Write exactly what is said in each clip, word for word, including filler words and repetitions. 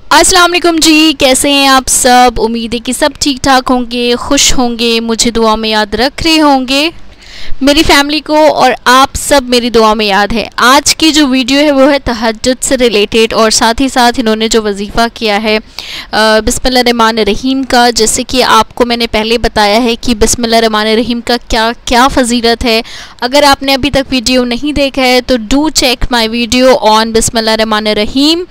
अस्सलाम वालेकुम जी, कैसे हैं आप सब। उम्मीद है कि सब ठीक ठाक होंगे, खुश होंगे, मुझे दुआ में याद रख रहे होंगे, मेरी फैमिली को, और आप सब मेरी दुआ में याद है। आज की जो वीडियो है वो है तहज्जुद से रिलेटेड, और साथ ही साथ इन्होंने जो वजीफ़ा किया है बिस्मिल्लाह रहमान रहीम का। जैसे कि आपको मैंने पहले बताया है कि बिस्मिल्लाह रहमान रहीम का क्या क्या फ़जीलत है। अगर आपने अभी तक वीडियो नहीं देखा है तो do check my video on बिस्मिल्लाह रहमान रहीम,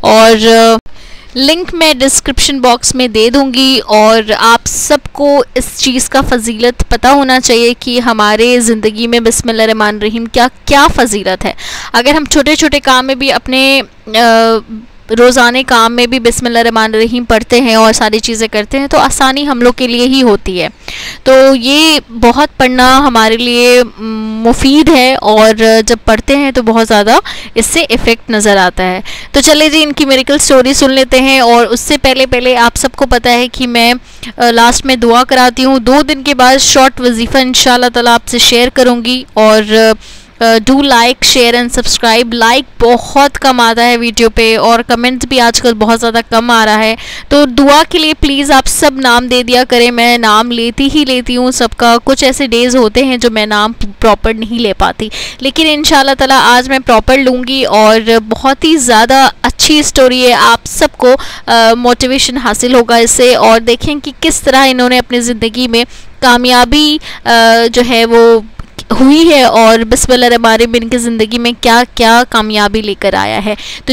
और लिंक मैं डिस्क्रिप्शन बॉक्स में दे दूंगी। और आप सबको इस चीज़ का फ़जीलत पता होना चाहिए कि हमारे ज़िंदगी में बिस्मिल्लाह रहमान रहीम क्या क्या फ़जीलत है। अगर हम छोटे छोटे काम में भी अपने आ, रोज़ाने काम में भी बिस्मिल्लाह रहमान रहीम पढ़ते हैं और सारी चीज़ें करते हैं तो आसानी हम लोग के लिए ही होती है। तो ये बहुत पढ़ना हमारे लिए मुफीद है, और जब पढ़ते हैं तो बहुत ज़्यादा इससे इफ़ेक्ट नज़र आता है। तो चले जी इनकी मिरेकल स्टोरी सुन लेते हैं। और उससे पहले पहले आप सबको पता है कि मैं लास्ट में दुआ कराती हूँ। दो दिन के बाद शॉर्ट वजीफ़ा इंशाल्लाह ताला आपसे शेयर करूँगी। और do like share and subscribe. Like बहुत कम आता है वीडियो पे, और कमेंट्स भी आजकल बहुत ज़्यादा कम आ रहा है। तो दुआ के लिए प्लीज़ आप सब नाम दे दिया करें। मैं नाम लेती ही लेती हूँ सबका। कुछ ऐसे डेज़ होते हैं जो मैं नाम प्रॉपर नहीं ले पाती, लेकिन इंशाल्लाह ताला आज मैं प्रॉपर लूँगी। और बहुत ही ज़्यादा अच्छी स्टोरी है, आप सबको मोटिवेशन हासिल होगा इससे। और देखें कि किस तरह इन्होंने अपनी ज़िंदगी में कामयाबी आ, जो है वो हुई है, और बिस्मिल्लाह रहमान रहीम इनकी ज़िंदगी में क्या क्या कामयाबी लेकर आया है। तो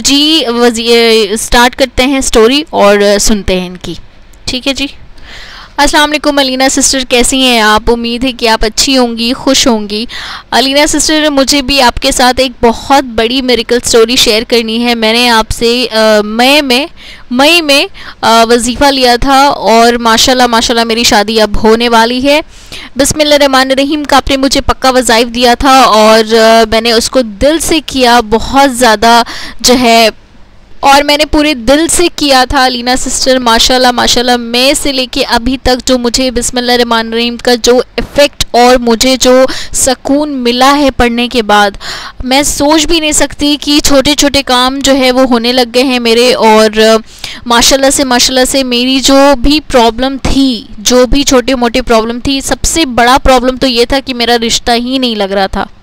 जी स्टार्ट करते हैं स्टोरी और सुनते हैं इनकी। ठीक है जी। अस्सलाम वालेकुम अलीना सिस्टर, कैसी हैं आप। उम्मीद है कि आप अच्छी होंगी, खुश होंगी। अलीना सिस्टर, मुझे भी आपके साथ एक बहुत बड़ी मिरेकल स्टोरी शेयर करनी है। मैंने आपसे मई में मई में वजीफ़ा लिया था, और माशाल्लाह माशाल्लाह मेरी शादी अब होने वाली है। बिस्मिल्लाह रहमान रहीम का आपने मुझे पक्का वज़ाइफ दिया था, और मैंने उसको दिल से किया, बहुत ज़्यादा जो है, और मैंने पूरे दिल से किया था अलीना सिस्टर। माशाल्लाह माशाल्लाह मैं से लेके अभी तक जो मुझे बिस्मिल्लाह रहमान रहीम का जो इफ़ेक्ट और मुझे जो सुकून मिला है पढ़ने के बाद, मैं सोच भी नहीं सकती कि छोटे छोटे काम जो है वो होने लग गए हैं मेरे। और माशाल्लाह से माशाल्लाह से मेरी जो भी प्रॉब्लम थी, जो भी छोटे मोटे प्रॉब्लम थी, सबसे बड़ा प्रॉब्लम तो ये था कि मेरा रिश्ता ही नहीं लग रहा था।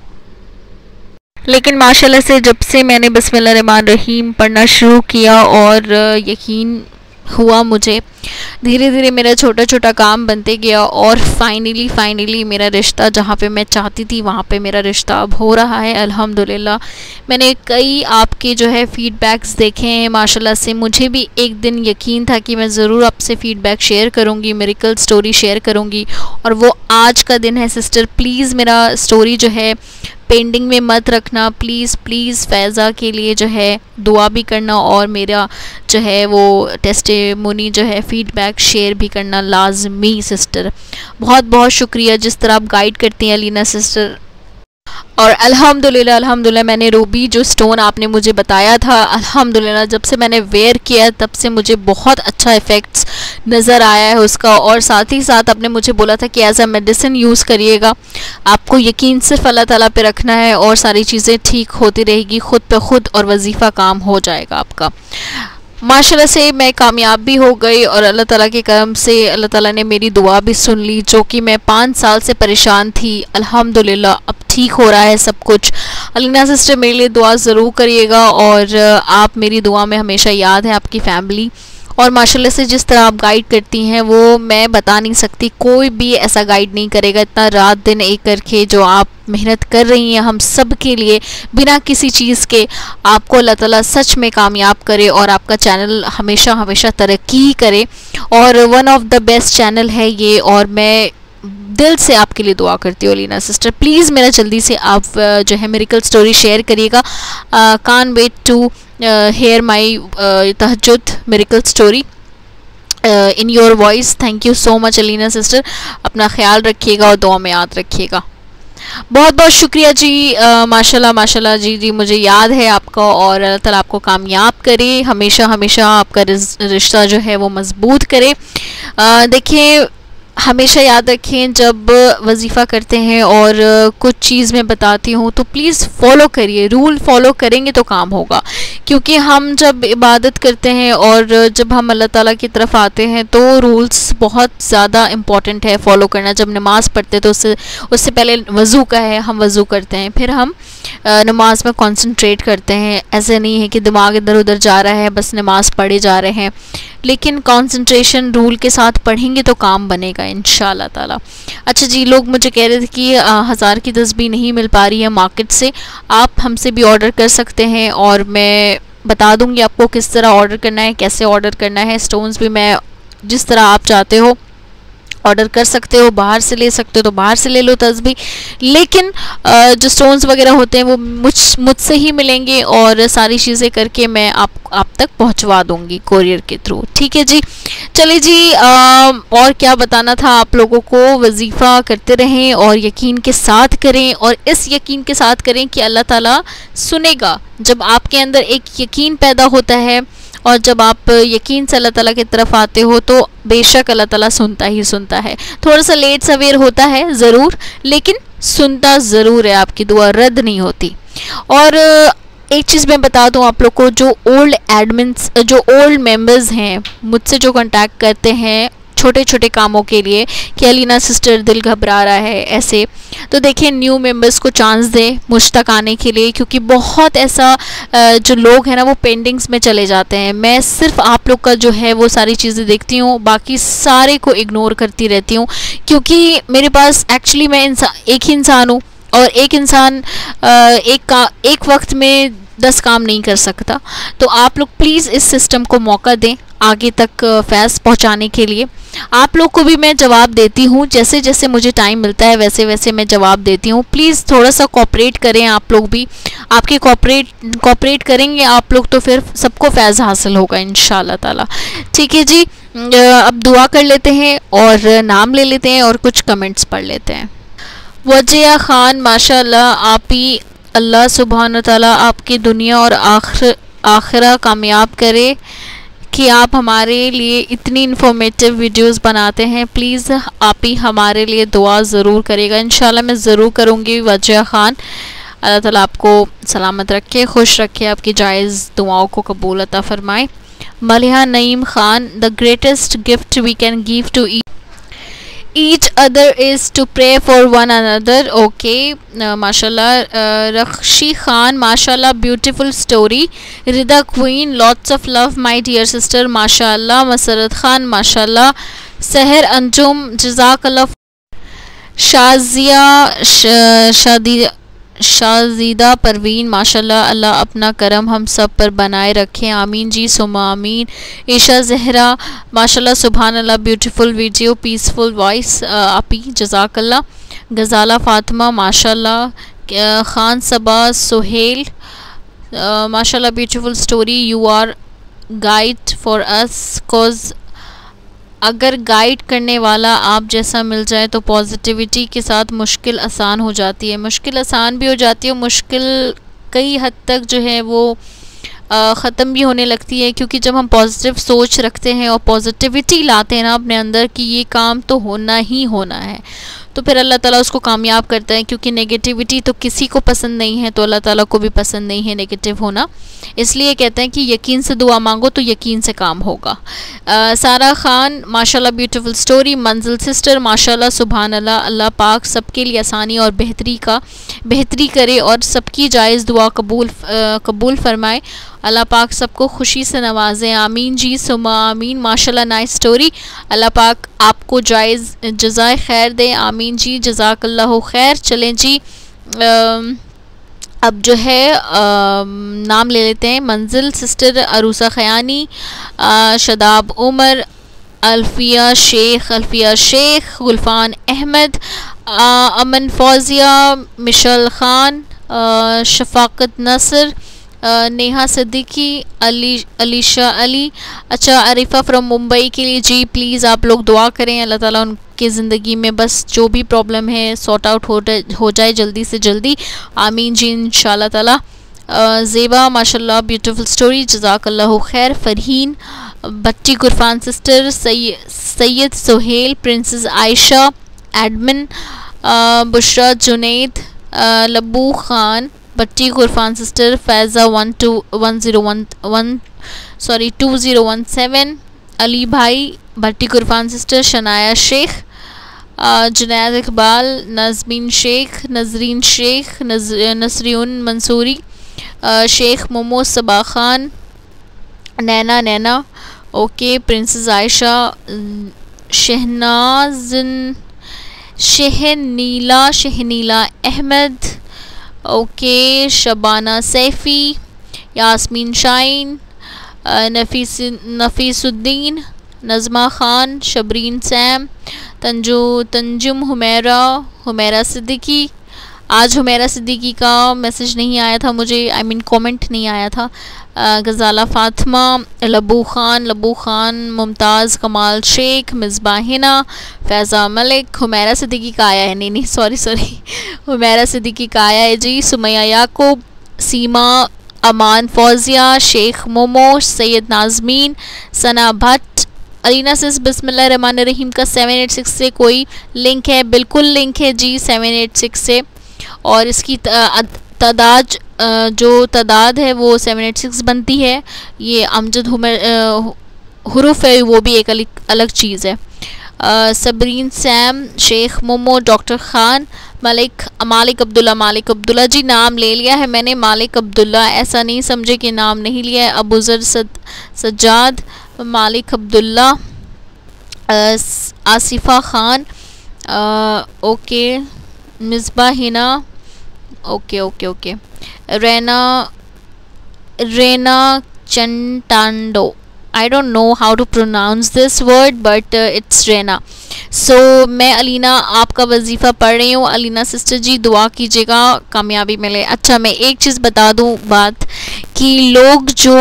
लेकिन माशाल्लाह से जब से मैंने बिस्मिल्लाह रहमान रहीम पढ़ना शुरू किया, और यकीन हुआ मुझे, धीरे धीरे मेरा छोटा छोटा काम बनते गया, और फाइनली फाइनली मेरा रिश्ता जहाँ पे मैं चाहती थी वहाँ पे मेरा रिश्ता अब हो रहा है अल्हम्दुलिल्लाह। मैंने कई आपके जो है फ़ीडबैक्स देखे हैं माशाल्लाह से। मुझे भी एक दिन यकीन था कि मैं ज़रूर आपसे फ़ीडबैक शेयर करूँगी, मिरेकल स्टोरी शेयर करूँगी, और वो आज का दिन है। सिस्टर प्लीज़ मेरा स्टोरी जो है पेंडिंग में मत रखना, प्लीज़ प्लीज़ फ़ैज़ा के लिए जो है दुआ भी करना, और मेरा जो है वो टेस्टिमोनी जो है फ़ीडबैक शेयर भी करना लाजमी। सिस्टर बहुत बहुत शुक्रिया जिस तरह आप गाइड करती हैं अलीना सिस्टर। और अल्हम्दुलिल्लाह अल्हम्दुलिल्लाह मैंने रूबी जो स्टोन आपने मुझे बताया था, अल्हम्दुलिल्लाह जब से मैंने वेयर किया तब से मुझे बहुत अच्छा इफ़ेक्ट्स नज़र आया है उसका। और साथ ही साथ आपने मुझे बोला था कि एज अ मेडिसिन यूज़ करिएगा, आपको यकीन सिर्फ अल्लाह ताला पे रखना है और सारी चीज़ें ठीक होती रहेगी खुद पे खुद, और वजीफ़ा काम हो जाएगा आपका। माशाल्लाह से मैं कामयाब भी हो गई, और अल्लाह ताला के करम से अल्लाह ताला ने मेरी दुआ भी सुन ली। जो कि मैं पाँच साल से परेशान थी, अल्हम्दुलिल्लाह अब ठीक हो रहा है सब कुछ। अलीना सिस्टर मेरे लिए दुआ ज़रूर करिएगा, और आप मेरी दुआ में हमेशा याद है, आपकी फैमिली। और माशाल्लाह से जिस तरह आप गाइड करती हैं वो मैं बता नहीं सकती, कोई भी ऐसा गाइड नहीं करेगा इतना रात दिन एक करके जो आप मेहनत कर रही हैं हम सब के लिए बिना किसी चीज़ के। आपको अल्लाह ताला सच में कामयाब करे, और आपका चैनल हमेशा हमेशा तरक्की करे, और one of the best channel है ये। और मैं दिल से आपके लिए दुआ करती हूँ अलीना सिस्टर। प्लीज़ मेरा जल्दी से आप जो है मिरेकल स्टोरी शेयर करिएगा। Can't wait to hear my तहज्जुद miracle story in your voice. Thank you so much Alina sister, अपना ख्याल रखिएगा और दुआ में याद रखिएगा। बहुत बहुत शुक्रिया जी। आ, माशाल्लाह माशाल्लाह जी जी मुझे याद है आपका, और अल्लाह ताला आपको कामयाब करे, हमेशा हमेशा आपका रिश्ता जो है वो मजबूत करे। देखिए हमेशा याद रखें जब वजीफ़ा करते हैं और कुछ चीज़ मैं बताती हूँ तो प्लीज़ फॉलो करिए, रूल फॉलो करेंगे तो काम होगा। क्योंकि हम जब इबादत करते हैं और जब हम अल्लाह ताला की तरफ आते हैं तो रूल्स बहुत ज़्यादा इम्पॉर्टेंट है फॉलो करना। जब नमाज़ पढ़ते हैं तो उससे उससे पहले वज़ू का है, हम वज़ू करते हैं, फिर हम नमाज में कंसंट्रेट करते हैं। ऐसे नहीं है कि दिमाग इधर उधर जा रहा है, बस नमाज पढ़े जा रहे हैं, लेकिन कंसंट्रेशन रूल के साथ पढ़ेंगे तो काम बनेगा इंशाल्लाह ताला। अच्छा जी, लोग मुझे कह रहे थे कि हज़ार की तस्बीह नहीं मिल पा रही है मार्केट से, आप हमसे भी ऑर्डर कर सकते हैं और मैं बता दूंगी आपको किस तरह ऑर्डर करना है, कैसे ऑर्डर करना है। स्टोन्स भी मैं जिस तरह आप चाहते हो ऑर्डर कर सकते हो, बाहर से ले सकते हो तो बाहर से ले लो तस्बीह, लेकिन जो स्टोन्स वगैरह होते हैं वो मुझ मुझसे ही मिलेंगे और सारी चीज़ें करके मैं आप आप तक पहुंचवा दूंगी कोरियर के थ्रू। ठीक है जी, चलिए जी, आ, और क्या बताना था आप लोगों को। वजीफ़ा करते रहें और यकीन के साथ करें, और इस यकीन के साथ करें कि अल्लाह ताला सुनेगा। जब आपके अंदर एक यकीन पैदा होता है और जब आप यकीन से अल्लाह ताला की तरफ आते हो तो बेशक अल्लाह ताला सुनता ही सुनता है। थोड़ा सा लेट सवेर होता है ज़रूर, लेकिन सुनता ज़रूर है, आपकी दुआ रद्द नहीं होती। और एक चीज़ मैं बता दूं आप लोग को, जो ओल्ड एडमिन्स जो ओल्ड मेंबर्स हैं मुझसे जो कांटेक्ट करते हैं छोटे छोटे कामों के लिए कि अलीना सिस्टर दिल घबरा रहा है ऐसे, तो देखिए न्यू मेंबर्स को चांस दें मुझ तक आने के लिए, क्योंकि बहुत ऐसा जो लोग हैं ना वो पेंडिंग्स में चले जाते हैं। मैं सिर्फ आप लोग का जो है वो सारी चीज़ें देखती हूँ, बाकी सारे को इग्नोर करती रहती हूँ, क्योंकि मेरे पास एक्चुअली मैं इंसान एक ही इंसान हूँ और एक इंसान एक का एक वक्त में दस काम नहीं कर सकता। तो आप लोग प्लीज़ इस सिस्टम को मौका दें आगे तक फैज़ पहुंचाने के लिए। आप लोग को भी मैं जवाब देती हूँ, जैसे जैसे मुझे टाइम मिलता है वैसे वैसे मैं जवाब देती हूँ। प्लीज़ थोड़ा सा कोऑपरेट करें आप लोग भी, आपके कोऑपरेट कोऑपरेट करेंगे आप लोग तो फिर सबको फैज़ हासिल होगा इंशाल्लाह ताला। ठीक है जी, अब दुआ कर लेते हैं और नाम ले लेते हैं और कुछ कमेंट्स पढ़ लेते हैं। वजिया ख़ान माशाल्लाह, आप ही अल्लाह सुब्हान ताला आपकी दुनिया और आखिर आखिरा कामयाब करे कि आप हमारे लिए इतनी इन्फॉर्मेटिव वीडियोस बनाते हैं। प्लीज़ आप ही हमारे लिए दुआ ज़रूर करेगा। इंशाल्लाह मैं ज़रूर करूँगी। वजिया ख़ान, अल्लाह ताला आपको सलामत रखे, खुश रखे, आपकी जायज़ दुआओं को कबूल अता फ़रमाए। Maliha Naeem Khan, the greatest gift we can give to each other is to pray for one another. Okay, uh, mashallah. uh, Rakshi Khan, mashallah, beautiful story. Rida Queen, lots of love my dear sister, mashallah. Masarat Khan, mashallah. Seher Anjum, jazakallah. Shazia Shadi Shajida Parveen, माशाल्लाह, अल्लाह अपना करम हम सब पर बनाए रखें, आमीन जी सुमा आमीन। ईशा जहरा, माशाल्लाह, सुभान अल्लाह, ब्यूटीफुल वीडियो, पीसफुल वॉइस, आपी जज़ाकल्लाह। गज़ाला फ़ातिमा, माशाल्लाह। ख़ान सबा सुहेल, माशाल्लाह, beautiful story, you are guide for us, cause अगर गाइड करने वाला आप जैसा मिल जाए तो पॉजिटिविटी के साथ मुश्किल आसान हो जाती है। मुश्किल आसान भी हो जाती है, मुश्किल कई हद तक जो है वो ख़त्म भी होने लगती है, क्योंकि जब हम पॉजिटिव सोच रखते हैं और पॉजिटिविटी लाते हैं ना अपने अंदर कि ये काम तो होना ही होना है, तो फिर अल्लाह ताला उसको कामयाब करता है। क्योंकि नेगेटिविटी तो किसी को पसंद नहीं है, तो अल्लाह ताला को भी पसंद नहीं है नेगेटिव होना। इसलिए कहते हैं कि यकीन से दुआ मांगो तो यकीन से काम होगा। आ, सारा खान, माशाल्लाह, ब्यूटीफुल स्टोरी। मंजिल सिस्टर, माशाल्लाह, सुभान अल्लाह, अल्लाह पाक सबके लिए आसानी और बेहतरी का बेहतरी करे और सबकी जायज़ दुआ कबूल कबूल फरमाए। अल्लाह पाक सबको खुशी से नवाजे, आमीन जी सुमा आमीन। माशाल्लाह, नाइस स्टोरी। अल्लाह पाक आपको जायज़ जज़ाए खैर दे, आमीन जी, जज़ाकल्लाहु खैर। चलें जी, आ, अब जो है आ, नाम ले लेते हैं। मंजिल सिस्टर, अरूसा खयानी, शदाब उमर, अल्फिया शेख अल्फिया शेख गुलफान अहमद, अमन फौजिया, मिशल ख़ान, शफाकत नसर, नेहा सिद्दीकी, अली अलीशा अली। अच्छा, अरीफ़ा फ्रॉम मुंबई के लिए जी प्लीज़ आप लोग दुआ करें, अल्लाह ताला उनकी ज़िंदगी में बस जो भी प्रॉब्लम है सॉर्ट आउट हो हो जाए जल्दी से जल्दी, आमीन जी इंशाल्लाह ताला। ज़ेबा, माशाल्लाह, ब्यूटीफुल स्टोरी, जज़ाकल्लाहु खैर। फ़रहीन, बच्ची Gurfan sister, Syed Suhail, princess Ayesha, admin, Bushra Junaid, Labbu Khan, Batti Gurfan sister, Faiza one two one zero one one sorry two zero one seven, Ali भाई, भट्टी गुरफान सिस्टर, शनाया शेख, जुनैद इकबाल, नज़मीन शेख, नजरीन शेख, नज नसरीन मंसूरी, शेख मोमो, सबा खान, नैना नैना, ओके, प्रिंसेस आयशा, शहनाज़न, शहनीला शहनीला अहमद, ओके, शबाना सैफ़ी, यास्मीन शाइन, नफीस नफीसुद्दीन, नज़मा ख़ान, शबरीन सैम, तंजु तंजुम हुमैरा, हुमैरा सिद्दीकी। आज हुमैरा सिद्दीकी का मैसेज नहीं आया था मुझे, आई मीन कमेंट नहीं आया था। गज़ाला फ़ातिमा, लबू ख़ान, लबू ख़ान, मुमताज़, कमाल शेख, मिसबा हिना, फ़ैज़ा मलिक। हुमैरा सिद्दीकी का आया है, नहीं नहीं सॉरी सॉरी हुमैरा सिद्दीकी का आया है जी। सुमैया याकूब, सीमा, अमान फौजिया, शेख मोमो, सैयद नाज़मीन, सना भट्ट, अलीना सिस। बिस्मिल्लाहिर्रहमानिर्रहीम का सेवन एट सिक्स से कोई लिंक है? बिल्कुल लिंक है जी सेवन एट सिक्स से, और इसकी तादाद जो तादाद है वो सेवन एट सिक्स बनती है। ये अमजद हुरूफ है, वो भी एक अलग चीज़ है। सबरीन सैम, शेख मोमो, डॉक्टर ख़ान, मालिक मालिक अब्दुल्ला, मालिक अब्दुल्ला जी नाम ले लिया है मैंने, मालिक अब्दुल्ला, ऐसा नहीं समझे कि नाम नहीं लिया है। अबूज़र सद Sajjad, Malik Abdullah, Asifa Khan, okay, Misba Hina, okay okay okay, Rena Rena चंटांडो, I don't know how to pronounce this word but it's Rena. So मैं अलीना आपका वजीफ़ा पढ़ रही हूँ। अलीना सिस्टर जी दुआ कीजिएगा कामयाबी मिले। अच्छा, मैं एक चीज़ बता दूँ बात कि लोग जो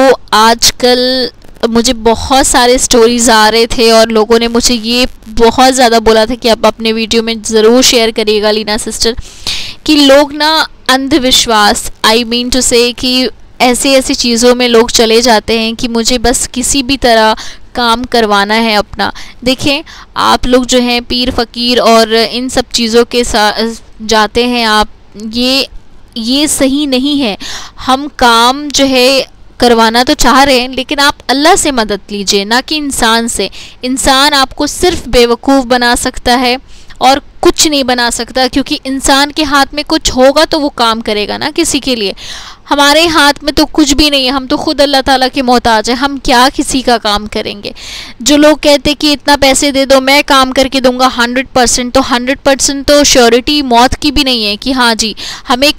आजकल, मुझे बहुत सारे स्टोरीज़ आ रहे थे और लोगों ने मुझे ये बहुत ज़्यादा बोला था कि आप अपने वीडियो में ज़रूर शेयर करिएगा अलीना सिस्टर, कि लोग ना अंधविश्वास, आई मीन टू से कि ऐसी ऐसी चीज़ों में लोग चले जाते हैं कि मुझे बस किसी भी तरह काम करवाना है अपना। देखें, आप लोग जो हैं पीर फ़कीर और इन सब चीज़ों के साथ जाते हैं आप, ये ये सही नहीं है। हम काम जो है करवाना तो चाह रहे हैं, लेकिन आप अल्लाह से मदद लीजिए, ना कि इंसान से। इंसान आपको सिर्फ बेवकूफ़ बना सकता है और कुछ नहीं बना सकता, क्योंकि इंसान के हाथ में कुछ होगा तो वो काम करेगा ना किसी के लिए। हमारे हाथ में तो कुछ भी नहीं है, हम तो खुद अल्लाह ताला के मोहताज हैं, हम क्या किसी का काम करेंगे। जो लोग कहते कि इतना पैसे दे दो मैं काम करके दूंगा हंड्रेड परसेंट, तो हंड्रेड परसेंट तो श्योरिटी मौत की भी नहीं है कि हाँ जी हमें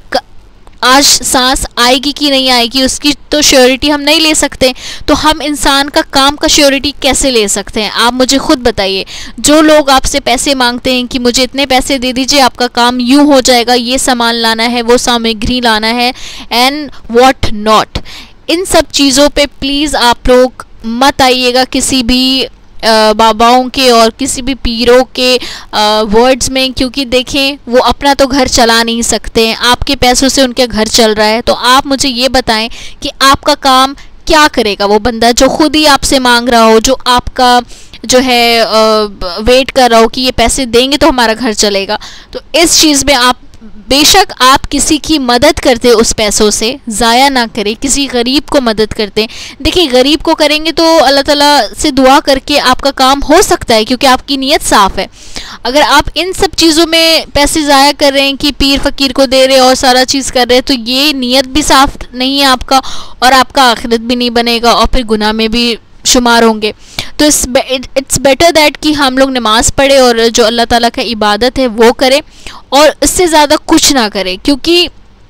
आज सांस आएगी कि नहीं आएगी, उसकी तो श्योरिटी हम नहीं ले सकते। तो हम इंसान का काम का श्योरिटी कैसे ले सकते हैं, आप मुझे खुद बताइए। जो लोग आपसे पैसे मांगते हैं कि मुझे इतने पैसे दे दीजिए, आपका काम यूं हो जाएगा, ये सामान लाना है, वो सामग्री लाना है, एंड व्हाट नॉट, इन सब चीज़ों पे प्लीज़ आप लोग मत आइएगा किसी भी बाबाओं के और किसी भी पीरों के वर्ड्स में, क्योंकि देखें वो अपना तो घर चला नहीं सकते हैं, आपके पैसों से उनके घर चल रहा है। तो आप मुझे ये बताएं कि आपका काम क्या करेगा वो बंदा जो खुद ही आपसे मांग रहा हो, जो आपका जो है आ, वेट कर रहा हो कि ये पैसे देंगे तो हमारा घर चलेगा। तो इस चीज़ में आप बेशक आप किसी की मदद करते उस पैसों से, ज़ाया ना करें, किसी गरीब को मदद करते। देखिए गरीब को करेंगे तो अल्लाह ताला से दुआ करके आपका काम हो सकता है, क्योंकि आपकी नीयत साफ़ है। अगर आप इन सब चीज़ों में पैसे ज़ाया कर रहे हैं कि पीर फ़कीर को दे रहे और सारा चीज़ कर रहे हैं, तो ये नीयत भी साफ़ नहीं है आपका, और आपका आखिरत भी नहीं बनेगा और फिर गुनाह में भी शुमार होंगे। तो इट्स बेटर दैट कि हम लोग नमाज़ पढ़े और जो अल्लाह ताला का इबादत है वो करें, और इससे ज़्यादा कुछ ना करें। क्योंकि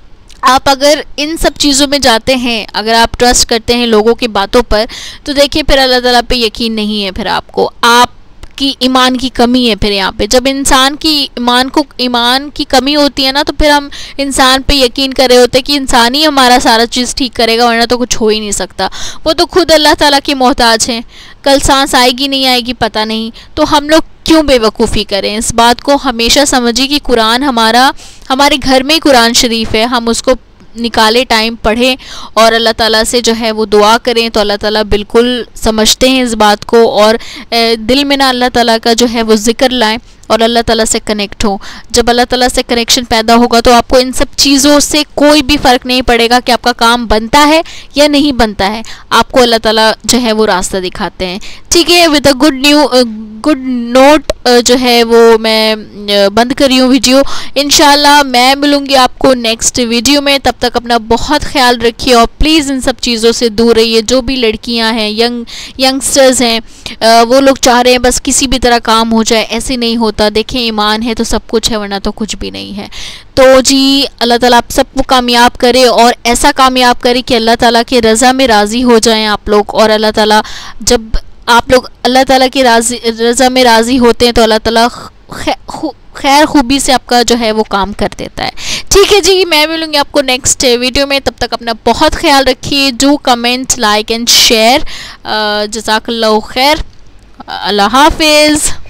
आप अगर इन सब चीज़ों में जाते हैं, अगर आप ट्रस्ट करते हैं लोगों की बातों पर, तो देखिए फिर अल्लाह ताला पे यकीन नहीं है, फिर आपको आप की ईमान की कमी है। फिर यहाँ पे जब इंसान की ईमान को ईमान की कमी होती है ना, तो फिर हम इंसान पे यकीन कर रहे होते हैं कि इंसान ही हमारा सारा चीज़ ठीक करेगा, वरना तो कुछ हो ही नहीं सकता। वो तो खुद अल्लाह ताला के मोहताज हैं, कल सांस आएगी नहीं आएगी पता नहीं, तो हम लोग क्यों बेवकूफ़ी करें। इस बात को हमेशा समझिए कि कुरान हमारा, हमारे घर में कुरान शरीफ है, हम उसको निकाले टाइम पढ़ें और अल्लाह ताला से जो है वो दुआ करें, तो अल्लाह ताला बिल्कुल समझते हैं इस बात को, और दिल में ना अल्लाह ताला का जो है वो ज़िक्र लाएं। और अल्लाह ताला से कनेक्ट हो। जब अल्लाह ताला से कनेक्शन पैदा होगा तो आपको इन सब चीज़ों से कोई भी फ़र्क नहीं पड़ेगा कि आपका काम बनता है या नहीं बनता है, आपको अल्लाह ताला जो है वो रास्ता दिखाते हैं। ठीक है, with a good new good note जो है वो मैं बंद कर रही हूँ वीडियो। इंशाल्लाह मैं मिलूँगी आपको नेक्स्ट वीडियो में, तब तक अपना बहुत ख्याल रखिए और प्लीज़ इन सब चीज़ों से दूर रहिए। जो भी लड़कियां हैं, यंग यंगस्टर्स हैं, वो लोग चाह रहे हैं बस किसी भी तरह काम हो जाए, ऐसे नहीं होता। देखें, ईमान है तो सब कुछ है, वरना तो कुछ भी नहीं है। तो जी अल्लाह ताला आप सबको कामयाब करे और ऐसा कामयाब करे कि अल्लाह ताला के रज़ा में राज़ी हो जाएं आप लोग। और अल्लाह ताला, जब आप लोग अल्लाह ताला की राज़ी रज़ा में राज़ी होते हैं तो अल्लाह ताला खैर खूबी से आपका जो है वो काम कर देता है। ठीक है जी, मैं मिलूँगी आपको नेक्स्ट वीडियो में, तब तक अपना बहुत ख्याल रखिए। जो कमेंट, लाइक एंड शेयर। जज़ाकल्लाहु खैर। अल्लाह हाफिज़।